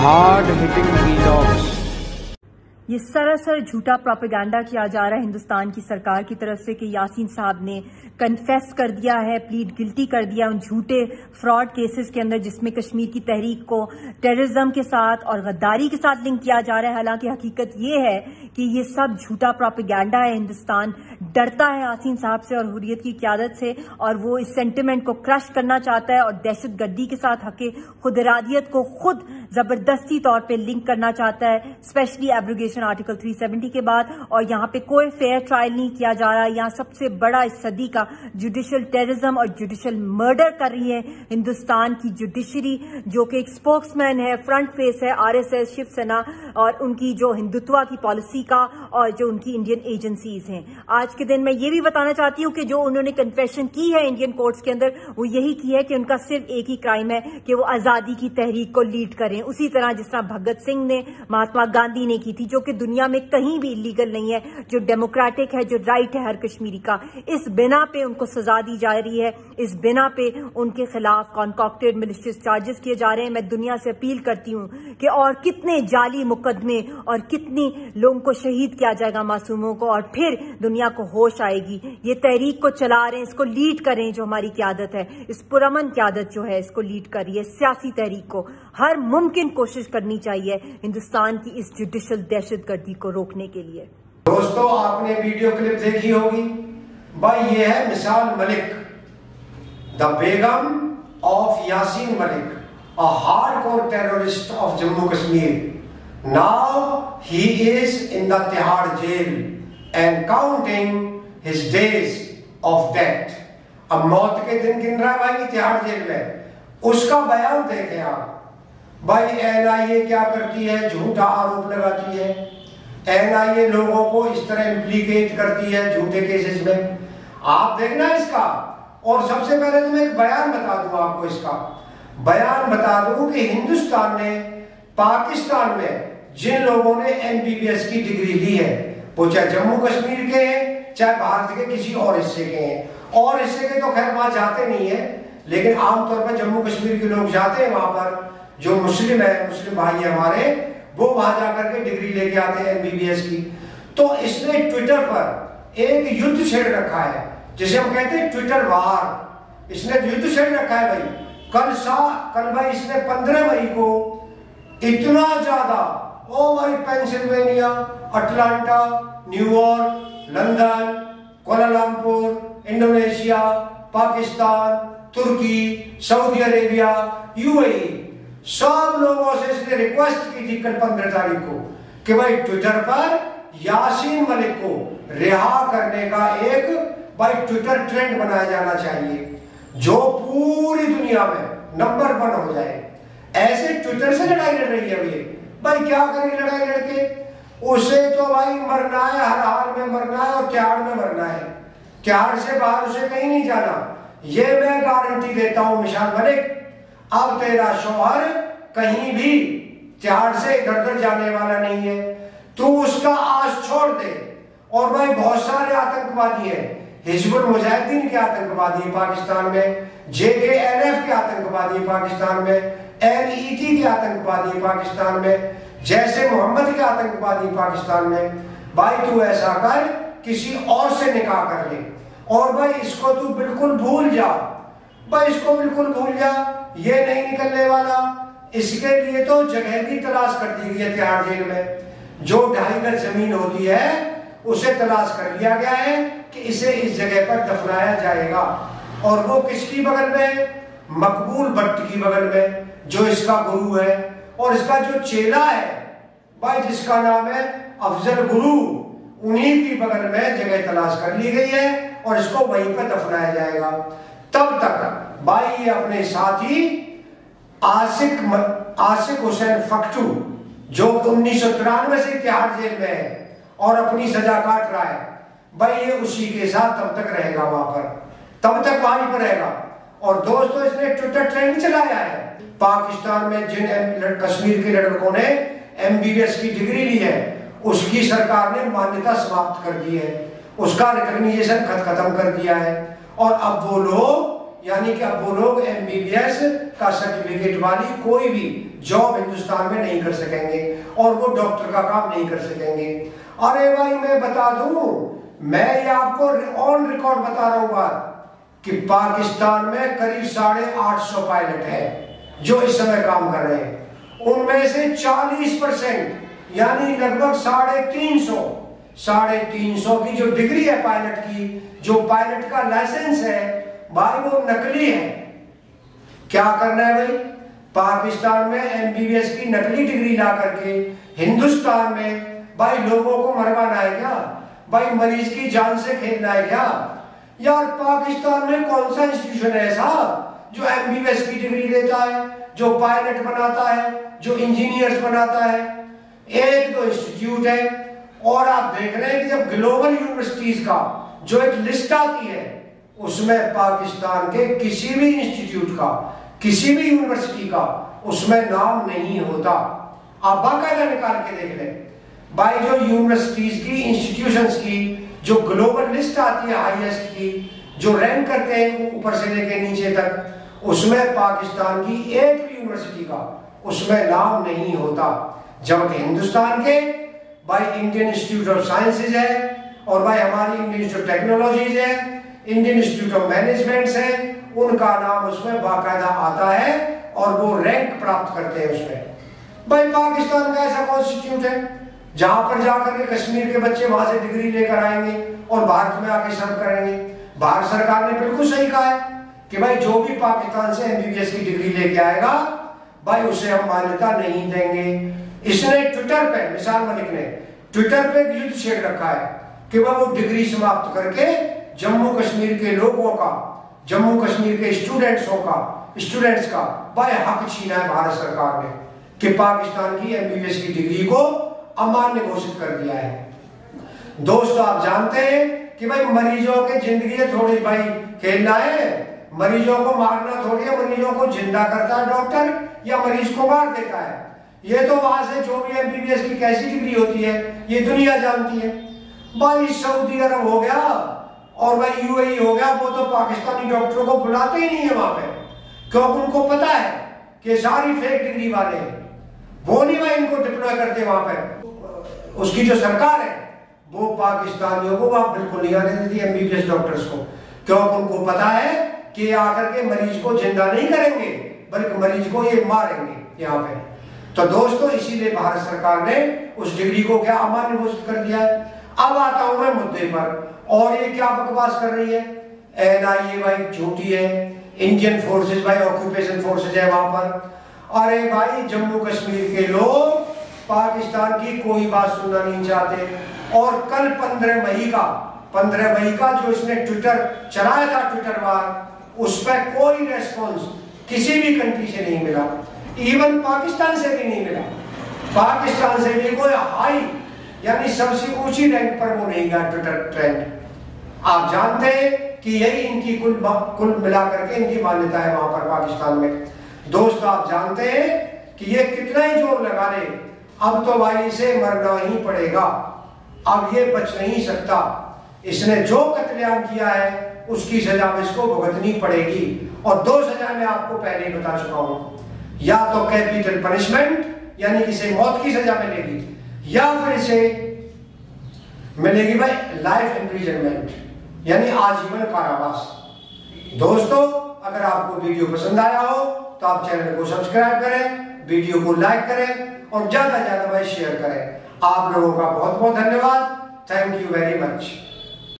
hard hitting vlogs। ये सरासर झूठा प्रोपेगेंडा किया जा रहा है हिंदुस्तान की सरकार की तरफ से कि यासीन साहब ने कन्फेस कर दिया है, प्लीड गिल्टी कर दिया उन झूठे फ्रॉड केसेस के अंदर जिसमें कश्मीर की तहरीक को टेररिज्म के साथ और गद्दारी के साथ लिंक किया जा रहा है। हालांकि हकीकत ये है कि ये सब झूठा प्रोपेगेंडा है। हिंदुस्तान डरता है यासीन साहब से और हुर्रियत की क़यादत से, और वो इस सेंटिमेंट को क्रश करना चाहता है और दहशतगर्दी के साथ हक़ खुद इरादियत को खुद जबरदस्ती तौर पर लिंक करना चाहता है, स्पेशली एब्रोगेशन आर्टिकल 370 के बाद। और यहाँ पे कोई फेयर ट्रायल नहीं किया जा रहा। यहाँ सबसे बड़ा इस सदी का जुडिशियल टेररिज्म और जुडिशियल मर्डर कर रही है हिंदुस्तान की जुडिशरी, जो कि एक स्पोक्समैन है, फ्रंट फेस है आरएसएस, शिवसेना और उनकी जो हिंदुत्व की पॉलिसी का और जो उनकी इंडियन एजेंसीज हैं। आज के दिन मैं ये भी बताना चाहती हूँ कि जो उन्होंने कन्फेशन की है इंडियन कोर्ट्स के अंदर, वो यही की है कि उनका सिर्फ एक ही क्राइम है कि वो आजादी की तहरीक को लीड करें, उसी तरह जिस तरह भगत सिंह ने, महात्मा गांधी ने की थी, जो कि दुनिया में कहीं भी इलीगल नहीं है, जो डेमोक्रेटिक है, जो राइट है हर कश्मीरी का। इस बिना पे उनको सजा दी जा रही है, इस बिना पे उनके खिलाफ कॉन्कॉक्टेड मिलिशियस चार्जेस किए जा रहे हैं। मैं दुनिया से अपील करती हूँ कि और कितने जाली मुकदमे और कितनी लोगों को शहीद किया जाएगा, मासूमों को, और फिर दुनिया को होश आएगी। ये तहरीक को चला रहे हैं, इसको लीड कर रहे हैं जो हमारी क़यादत है, इस पुरअमन क़यादत जो है इसको लीड कर रही है। सियासी तहरीक को हर मुमकिन कोशिश करनी चाहिए हिंदुस्तान की इस जुडिशियल दहशतगर्दी को रोकने के लिए। दोस्तों, आपने वीडियो क्लिप देखी होगी भाई, ये है Misal Malik, the Begum of Yasin Malik, a hardcore terrorist of Jammu Kashmir. Now he is in the Tihar jail and counting his days of death. अब मौत के दिन गिन रहा है भाई तिहाड़ जेल में। उसका बयान देखें आप भाई। एनआईए क्या करती है, झूठा आरोप लगाती है, एनआईए लोगों को इस तरह इम्प्लीकेट करती है झूठे केसेस में। आप देखना इसका। और सबसे पहले तो मैं एक बयान बता दूं आपको, इसका बयान बता दूं कि हिंदुस्तान ने पाकिस्तान में जिन लोगों ने एमबीबीएस की डिग्री ली है, वो चाहे जम्मू कश्मीर के हैं, चाहे भारत के किसी और हिस्से के हैं, और हिस्से के तो खैर वहां जाते नहीं है, लेकिन आमतौर पर जम्मू कश्मीर के लोग जाते हैं वहां पर। जो मुस्लिम है, मुस्लिम भाई है हमारे, वो वहां जाकर के डिग्री लेके आते हैं एमबीबीएस की। तो इसने ट्विटर पर एक युद्ध छेड़ रखा है, जिसे हम कहते हैं ट्विटर वार। इसने युद्ध छेड़ रखा है भाई। कल भाई इसने 15 मई को इतना ज्यादा, ओ भाई, Pennsylvania, Atlanta, New York, London, Kuala Lumpur, Indonesia, Pakistan, तुर्की, सऊदी अरेबिया, यूएई, सब लोगों से इसने रिक्वेस्ट की थी कल 15 तारीख को कि भाई ट्विटर पर यासीन मलिक को रिहा करने का एक भाई ट्विटर ट्रेंड बनाया जाना चाहिए, जो पूरी दुनिया में नंबर 1 हो जाए। ऐसे ट्विटर से लड़ाई लड़ रही है ये भाई। क्या करेंगे लड़ाई लड़के? उसे तो भाई मरना है, हर हाल में मरना है, और तिहाड़ में मरना है। तिहाड़ से बाहर उसे कहीं नहीं जाना, ये मैं गारंटी देता हूं मिसाल मलिक। अब तेरा शौहर कहीं भी तिहाड़ से इधर उधर जाने वाला नहीं है, तू उसका आस छोड़ दे। और भाई बहुत सारे आतंकवादी हैं, हिजबुल मुजाहिदीन के आतंकवादी पाकिस्तान में, JKLF के आतंकवादी पाकिस्तान में, LET के आतंकवादी पाकिस्तान में, जैसे मोहम्मद के आतंकवादी पाकिस्तान में। भाई तू ऐसा कर, किसी और से निकाह कर ले, और भाई इसको तू बिल्कुल भूल जा, भाई इसको बिल्कुल भूल जा, ये नहीं निकलने वाला। इसके लिए तो जगह की तलाश कर दी गई है तिहाड़ जेल में। जो 2.5 गज जमीन होती है उसे तलाश कर लिया गया है कि इसे इस जगह पर दफनाया जाएगा। और वो किसकी बगल में? मकबूल भट्ट की बगल में, जो इसका गुरु है। और इसका जो चेला है भाई, जिसका नाम है अफजल गुरु, उन्हीं की बगल में जगह तलाश कर ली गई है और इसको वहीं पर दफनाया जाएगा। तब तक भाई ये अपने साथी आसिक हुसैन फक्टू, जो 1993 से तिहाड़ जेल में है और अपनी सजा काट रहा है, भाई ये उसी के साथ तब तक रहेगा वहां पर, तब तक वहीं पर रहेगा। और दोस्तों, इसने ट्विटर ट्रेंड चलाया है। पाकिस्तान में जिन कश्मीर के लड़कों ने एमबीबीएस की डिग्री ली है, उसकी सरकार ने मान्यता समाप्त कर दी है, उसका रिकॉग्निशन खत्म कर दिया है। और अब वो लोग यानी कि अब वो लोग MBBS का सर्टिफिकेट वाली कोई भी जॉब हिंदुस्तान में नहीं कर सकेंगे और वो डॉक्टर का काम नहीं कर सकेंगे। अरे भाई मैं बता दूं, मैं ये आपको ऑन रिकॉर्ड बता रहा हूं बात कि पाकिस्तान में करीब 850 पायलट है जो इस समय काम कर रहे हैं। उनमें से 40% यानी लगभग 350 की जो डिग्री है पायलट की, जो पायलट का लाइसेंस है भाई, वो नकली है। क्या करना है भाई? पाकिस्तान में MBBS की नकली डिग्री ला करके हिंदुस्तान में भाई लोगों को मरवाना है क्या? भाई मरीज की जान से खेलना है क्या? यार पाकिस्तान में कौन सा इंस्टीट्यूशन है ऐसा जो MBBS की डिग्री देता है, जो पायलट बनाता है, जो इंजीनियर्स बनाता है? एक दो इंस्टीट्यूट है। और आप देख रहे हैं कि जब ग्लोबल यूनिवर्सिटीज का जो एक लिस्ट आती है उसमें पाकिस्तान के किसी भी इंस्टीट्यूट का, किसी भी यूनिवर्सिटी का उसमें नाम नहीं होता। आप बाकायदा निकाल के देख लें भाई, जो यूनिवर्सिटीज की, इंस्टीट्यूशंस की जो ग्लोबल लिस्ट आती है हाईएस्ट की, जो रैंक करते हैं ऊपर से लेके नीचे तक, उसमें पाकिस्तान की एक भी यूनिवर्सिटी का उसमें नाम नहीं होता। जबकि हिंदुस्तान के भाई इंडियन इंस्टीट्यूट ऑफ साइंसेज है, और भाई हमारी इंडियन इंस्टीट्यूट ऑफ टेक्नोलॉजीज है, इंडियन इंस्टीट्यूट ऑफ मैनेजमेंट है, उनका नाम उसमें बाकायदा आता है और वो रैंक प्राप्त करते हैं उसमें। भाई पाकिस्तान का ऐसा कौन इंस्टीट्यूट है जहां पर जाकर के कश्मीर के बच्चे वहां से डिग्री लेकर आएंगे और भारत में आके सर्व करेंगे? भारत सरकार ने बिल्कुल सही कहा है कि भाई जो भी पाकिस्तान से MBBS की डिग्री लेके आएगा भाई उसे हम मान्यता नहीं देंगे। इसने ट्विटर पे, मिसाल मलिक ने ट्विटर पे युद्ध छेड़ रखा है कि वह वो डिग्री समाप्त करके जम्मू कश्मीर के लोगों का, जम्मू कश्मीर के स्टूडेंट्स का भाई हक छीना है भारत सरकार ने कि पाकिस्तान की MBBS की डिग्री को अमान्य घोषित कर दिया है। दोस्तों आप जानते हैं कि भाई मरीजों के जिंदगी थोड़ी भाई खेलना है, मरीजों को मारना थोड़ी है, मरीजों को जिंदा करता है डॉक्टर या मरीज को मार देता है। ये तो वहां से जो भी MBBS की कैसी डिग्री होती है ये दुनिया जानती है। भाई सऊदी अरब हो गया और भाई UAE हो गया, वो तो पाकिस्तानी डॉक्टरों को बुलाते ही नहीं है वहां पे, क्योंकि उनको पता है कि सारी फेक डिग्री वाले हैं, वो नहीं भाई इनको डिप्लॉय करते वहां पे। उसकी जो सरकार है वो पाकिस्तानियों को वहां बिल्कुल नहीं आने देती MBBS डॉक्टर्स को, क्योंकि उनको पता है कि आकर के मरीज को जिंदा नहीं करेंगे बल्कि मरीज को ये मारेंगे यहाँ पे। तो दोस्तों इसीलिए भारत सरकार ने उस डिग्री को क्या अमान्य घोषित कर दिया है। अब आता हूं मैं मुद्दे पर, और ये क्या बकवास कर रही है NIA भाई, झूठी है। इंडियन फोर्सेज भाई ऑक्यूपेशन फोर्सेज है वहां पर। अरे भाई जम्मू कश्मीर के लोग पाकिस्तान की कोई बात सुनना नहीं चाहते। और कल 15 मई का जो इसने ट्विटर चलाया था, ट्विटर वार, उस पर कोई रेस्पॉन्स किसी भी कंट्री से नहीं मिला, इवन पाकिस्तान से भी नहीं मिला। पाकिस्तान से भी कोई हाई यानी सबसे ऊंची रैंक पर वो नहीं गया ट्विटर ट्रेंड। आप जानते हैं कि यही इनकी कुल मिलाकर के इनकी मान्यता है वहां पर पाकिस्तान में। दोस्तों आप जानते हैं कि ये कितना ही जोर लगा ले, अब तो भाई इसे मरना ही पड़ेगा, अब ये बच नहीं सकता। इसने जो कत्लेआम किया है उसकी सजा इसको भुगतनी पड़ेगी, और 2 सजा मैं आपको पहले ही बता चुका हूं। या तो कैपिटल पनिशमेंट यानी इसे मौत की सजा मिलेगी, या फिर इसे मिलेगी भाई लाइफ इम्प्रिजनमेंट यानी आजीवन कारावास। दोस्तों अगर आपको वीडियो पसंद आया हो तो आप चैनल को सब्सक्राइब करें, वीडियो को लाइक करें और ज्यादा से ज्यादा भाई शेयर करें। आप लोगों का बहुत बहुत धन्यवाद। Thank you very much.